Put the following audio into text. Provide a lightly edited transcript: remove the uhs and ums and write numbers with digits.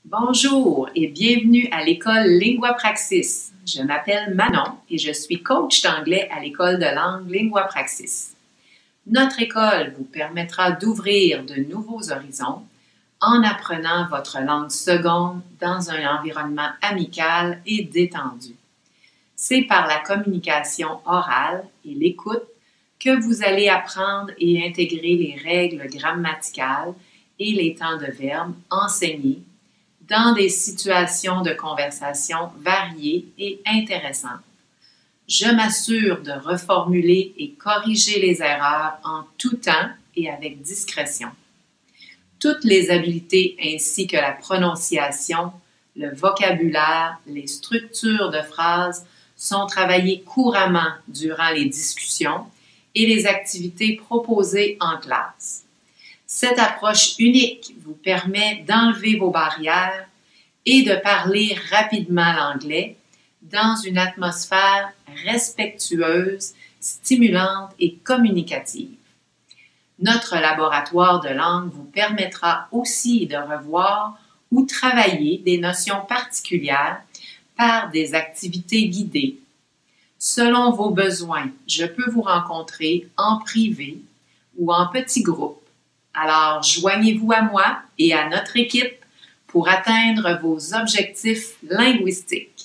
Bonjour et bienvenue à l'école Lingua Praxis. Je m'appelle Manon et je suis coach d'anglais à l'école de langue Lingua Praxis. Notre école vous permettra d'ouvrir de nouveaux horizons en apprenant votre langue seconde dans un environnement amical et détendu. C'est par la communication orale et l'écoute que vous allez apprendre et intégrer les règles grammaticales et les temps de verbe enseignés dans des situations de conversation variées et intéressantes. Je m'assure de reformuler et corriger les erreurs en tout temps et avec discrétion. Toutes les habiletés ainsi que la prononciation, le vocabulaire, les structures de phrases sont travaillées couramment durant les discussions et les activités proposées en classe. Cette approche unique vous permet d'enlever vos barrières et de parler rapidement l'anglais dans une atmosphère respectueuse, stimulante et communicative. Notre laboratoire de langue vous permettra aussi de revoir ou travailler des notions particulières par des activités guidées. Selon vos besoins, je peux vous rencontrer en privé ou en petits groupes. Alors, joignez-vous à moi et à notre équipe pour atteindre vos objectifs linguistiques.